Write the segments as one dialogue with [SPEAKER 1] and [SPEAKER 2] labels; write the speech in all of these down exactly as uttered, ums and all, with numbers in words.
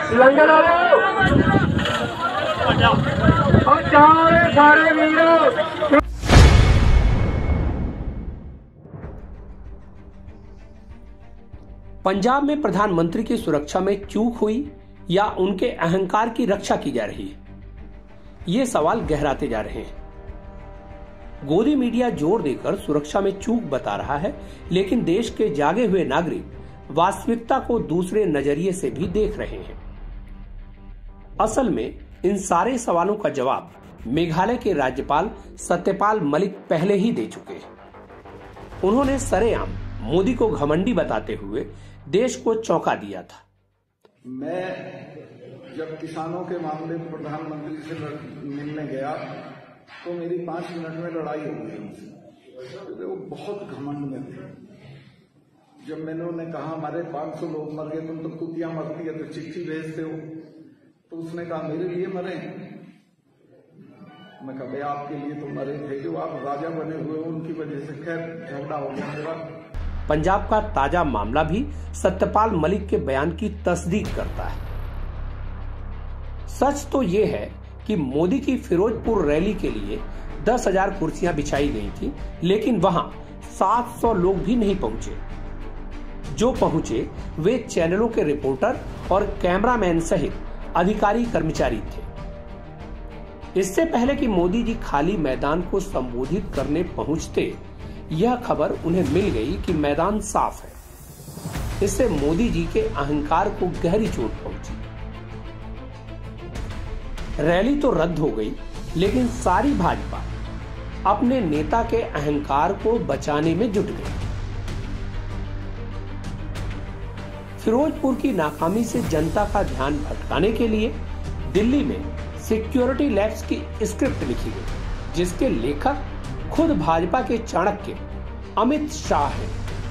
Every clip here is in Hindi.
[SPEAKER 1] लंगर और सारे सारे वीरों।
[SPEAKER 2] पंजाब में प्रधानमंत्री की सुरक्षा में चूक हुई या उनके अहंकार की रक्षा की जा रही है, ये सवाल गहराते जा रहे हैं। गोदी मीडिया जोर देकर सुरक्षा में चूक बता रहा है, लेकिन देश के जागे हुए नागरिक वास्तविकता को दूसरे नजरिए से भी देख रहे हैं। असल में इन सारे सवालों का जवाब मेघालय के राज्यपाल सत्यपाल मलिक पहले ही दे चुके हैं। उन्होंने सरेआम मोदी को घमंडी बताते हुए देश को चौंका दिया था।
[SPEAKER 3] मैं जब किसानों के मामले में प्रधानमंत्री से मिलने गया तो मेरी पांच मिनट में लड़ाई हो गई उनसे। वो बहुत घमंड में थे। जब मैंने उन्हें कहा हमारे पांच सौ लोग मर गए, तुम तो कुतियां मरती है तो चिट्ठी भेजते हो, तो उसने कहा मेरे लिए मरे। मैं कहा भाई आपके लिए तो मरे थे, जो आप राजा बने हुए उनकी वजह से खैर झगड़ा हो गया मेरा।
[SPEAKER 2] पंजाब का ताजा मामला भी सत्यपाल मलिक के बयान की तस्दीक करता है। सच तो ये है कि मोदी की फिरोजपुर रैली के लिए दस हजार कुर्सियां बिछाई गई थी, लेकिन वहां सात सौ लोग भी नहीं पहुंचे। जो पहुंचे वे चैनलों के रिपोर्टर और कैमरामैन सहित अधिकारी कर्मचारी थे। इससे पहले कि मोदी जी खाली मैदान को संबोधित करने पहुंचते, यह खबर उन्हें मिल गई कि मैदान साफ है। इससे मोदी जी के अहंकार को गहरी चोट पहुंची। रैली तो रद्द हो गई, लेकिन सारी भाजपा अपने नेता के अहंकार को बचाने में जुट गई। फिरोजपुर की नाकामी से जनता का ध्यान भटकाने के लिए दिल्ली में सिक्योरिटी लैब्स की स्क्रिप्ट लिखी गई, जिसके लेखक खुद भाजपा के चाणक्य अमित शाह हैं।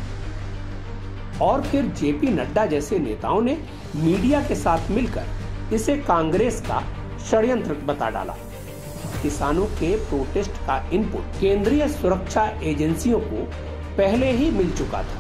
[SPEAKER 2] और फिर जेपी नड्डा जैसे नेताओं ने मीडिया के साथ मिलकर इसे कांग्रेस का षड्यंत्र बता डाला। किसानों के प्रोटेस्ट का इनपुट केंद्रीय सुरक्षा एजेंसियों को पहले ही मिल चुका था।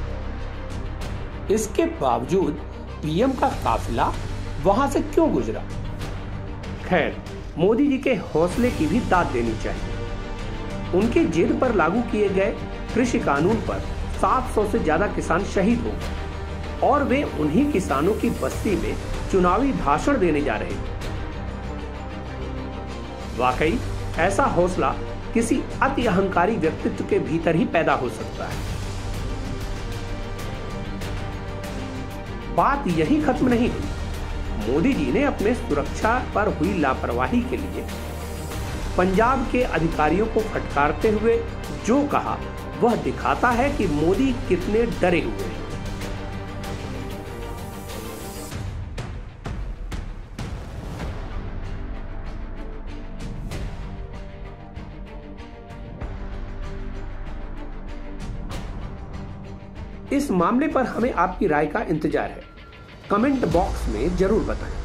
[SPEAKER 2] इसके बावजूद पीएम का काफिला वहां से क्यों गुजरा? खैर, मोदी जी के हौसले की भी दाद देनी चाहिए। उनकी जिद पर लागू किए गए कृषि कानून पर सात सौ से ज्यादा किसान शहीद हो गए और वे उन्हीं किसानों की बस्ती में चुनावी भाषण देने जा रहे थे। वाकई ऐसा हौसला किसी अति अहंकारी व्यक्तित्व के भीतर ही पैदा हो सकता है। बात यही खत्म नहीं हुई। मोदी जी ने अपने सुरक्षा पर हुई लापरवाही के लिए पंजाब के अधिकारियों को फटकारते हुए जो कहा, वह दिखाता है कि मोदी कितने डरे हुए हैं। इस मामले पर हमें आपकी राय का इंतजार है। कमेंट बॉक्स में जरूर बताएं।